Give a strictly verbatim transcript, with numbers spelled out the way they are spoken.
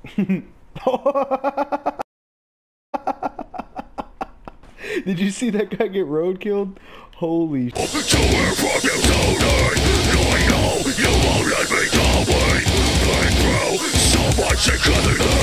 Did you see that guy get road killed? Holy sh- So much together.